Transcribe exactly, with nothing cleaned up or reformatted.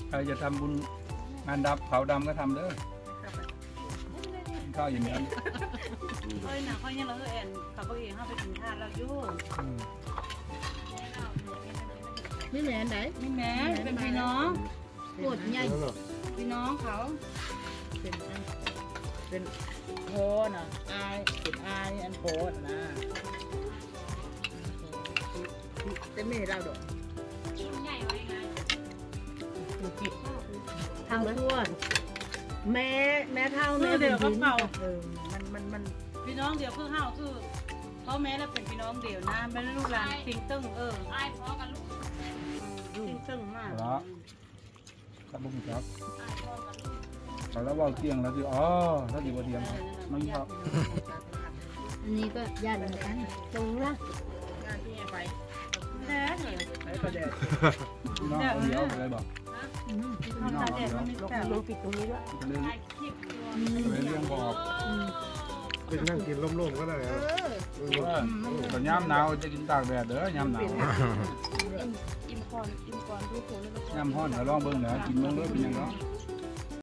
ใครจะทำบุญงานดับเผาดำก็ทำเด้อข้าวอย่างนี้เฮ้ยนะเขายังเราเอ็นขับรถเองเข้าไปถึงท่าเราอยู่นี่แม่ไหนนี่แม่เป็นพี่น้องปวดใหญ่พี่น้องเขาเป็นเป็นโพน่ะอายเป็นอายอันโพนะจะไม่เราดอกใหญ่ไว้ไงทำทั่วแม่แม่เท่าแม่เดียวก็เก่าเออมันมันมันพี่น้องเดียวคือเฮาคือเขาแม่แล้วเป็นพี่น้องเดียวนะไม่ได้ลูกหลานติงตึ้งเออไอ้พ่อกับลูกติงตึ้งมากแล้วครับบุ้งครับแล้วว่าเตียงแล้วที่อ๋อถ้าดีกว่าเตียงมันครับอันนี้ก็ญาติเหมือนกันตรงละงานที่ไปแน่เลยใช้ประเดี๋ยวน้องเดียวเลยบอกน้องเดียวมันมีแต่ลงปิดตรงนี้ด้วยเลยเรื่องบอกเป็นนั่งกินร่มๆก็ได้ครับแต่ย่ำหนาวจะกินตากแดดเด้อย่ำหนาวอิ่มก่อนอิ่มก่อนทุกคนย่ำห้อนก็ลองเบิ้งเหนือกินเบิ้งด้วยเป็นยังไง